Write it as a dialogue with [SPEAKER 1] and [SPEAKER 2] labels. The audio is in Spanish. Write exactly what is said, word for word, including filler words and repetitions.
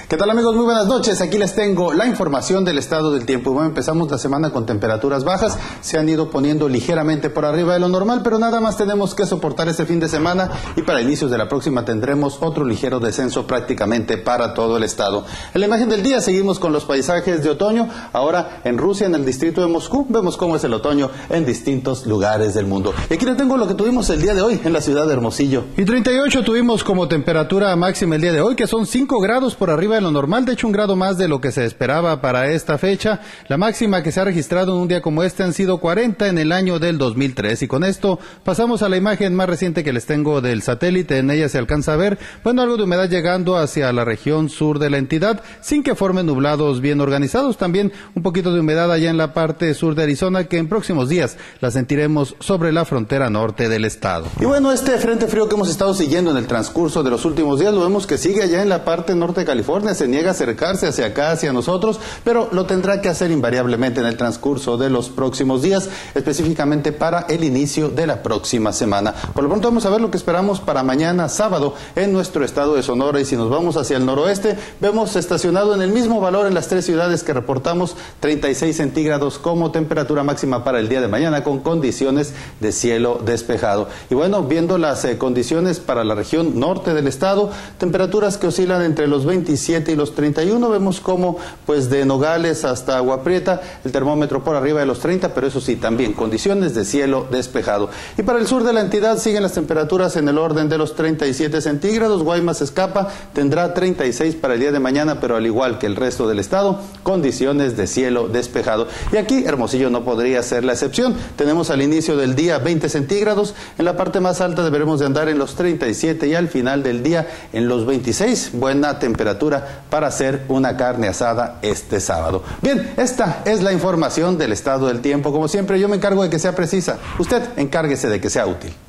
[SPEAKER 1] ¿Qué tal, amigos? Muy buenas noches. Aquí les tengo la información del estado del tiempo. Bueno, empezamos la semana con temperaturas bajas. Se han ido poniendo ligeramente por arriba de lo normal, pero nada más tenemos que soportar este fin de semana y para inicios de la próxima tendremos otro ligero descenso prácticamente para todo el estado. En la imagen del día seguimos con los paisajes de otoño. Ahora en Rusia, en el distrito de Moscú, vemos cómo es el otoño en distintos lugares del mundo. Y aquí les tengo lo que tuvimos el día de hoy en la ciudad de Hermosillo. Y treinta y ocho tuvimos como temperatura máxima el día de hoy, que son cinco grados por arriba de lo normal, de hecho un grado más de lo que se esperaba para esta fecha. La máxima que se ha registrado en un día como este han sido cuarenta en el año del dos mil tres. Y con esto pasamos a la imagen más reciente que les tengo del satélite. En ella se alcanza a ver, bueno, algo de humedad llegando hacia la región sur de la entidad, sin que formen nublados bien organizados. También un poquito de humedad allá en la parte sur de Arizona, que en próximos días la sentiremos sobre la frontera norte del estado. Y bueno, este frente frío que hemos estado siguiendo en el transcurso de los últimos días, lo vemos que sigue allá en la parte norte de California, se niega a acercarse hacia acá, hacia nosotros, pero lo tendrá que hacer invariablemente en el transcurso de los próximos días, específicamente para el inicio de la próxima semana. Por lo pronto vamos a ver lo que esperamos para mañana sábado en nuestro estado de Sonora, y si nos vamos hacia el noroeste, vemos estacionado en el mismo valor en las tres ciudades que reportamos, treinta y seis centígrados como temperatura máxima para el día de mañana, con condiciones de cielo despejado. Y bueno, viendo las eh, condiciones para la región norte del estado, temperaturas que oscilan entre los veintisiete y los treinta y uno, vemos como pues de Nogales hasta Agua Prieta el termómetro por arriba de los treinta, pero eso sí, también condiciones de cielo despejado. Y para el sur de la entidad siguen las temperaturas en el orden de los treinta y siete centígrados. Guaymas Escapa tendrá treinta y seis para el día de mañana, pero al igual que el resto del estado, condiciones de cielo despejado. Y aquí Hermosillo no podría ser la excepción. Tenemos al inicio del día veinte centígrados, en la parte más alta deberemos de andar en los treinta y siete y al final del día en los veintiséis. Buena temperatura para hacer una carne asada este sábado. Bien, esta es la información del estado del tiempo. Como siempre, yo me encargo de que sea precisa. Usted encárguese de que sea útil.